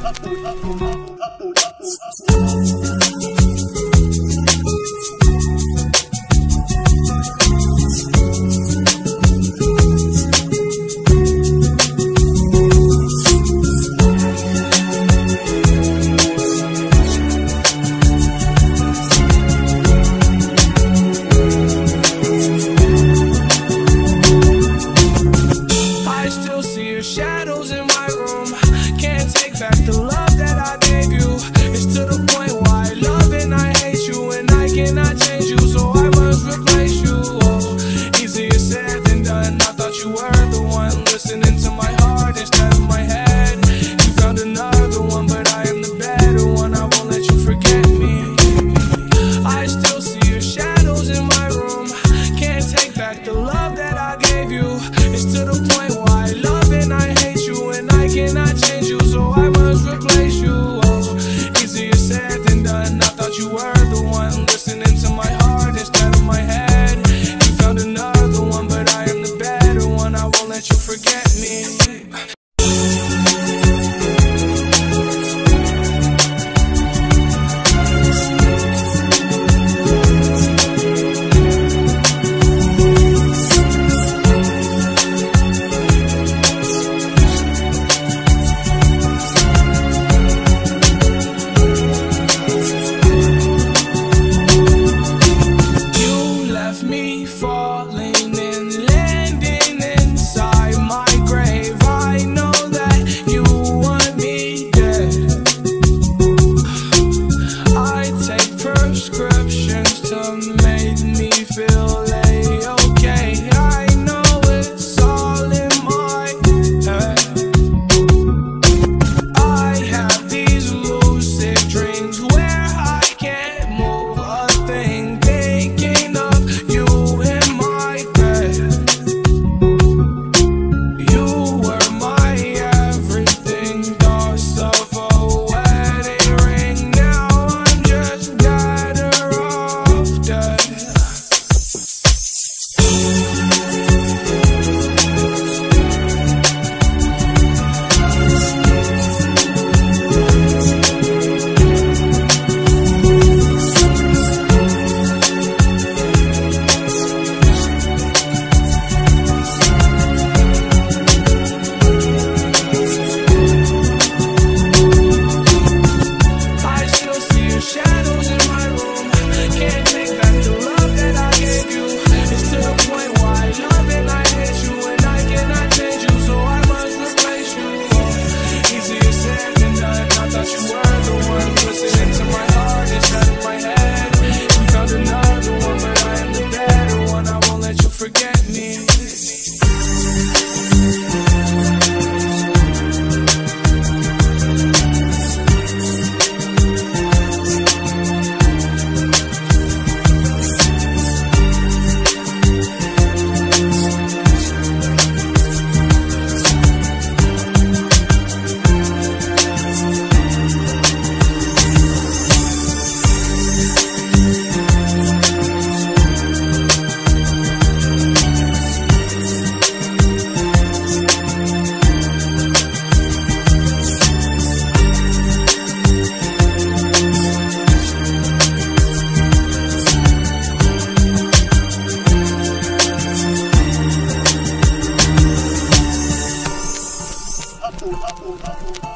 Shadows in my room, can't take back the love that I gave you. It's to the point why I love and I hate you, and I cannot change you, so I must replace you. Oh, easier said than done. I thought you were the one listening to my heart instead of my head. You found another one, but I am the better one. I won't let you forget me. I still see your shadows in my room, can't take back the love that I gave you. It's to the point why I love and I hate you, and I cannot change you, so I must replace you. Oh, easier said than done. I thought you were the one listening to my heart instead of my head. You found another one, but I am the better one. I won't let you forget me. Falling and landing inside my grave. I know that you want me dead. I take prescriptions to make me feel okay. I know it's all in my head. I have these lucid dreams where I can't move a thing, thinking of you. Hooe.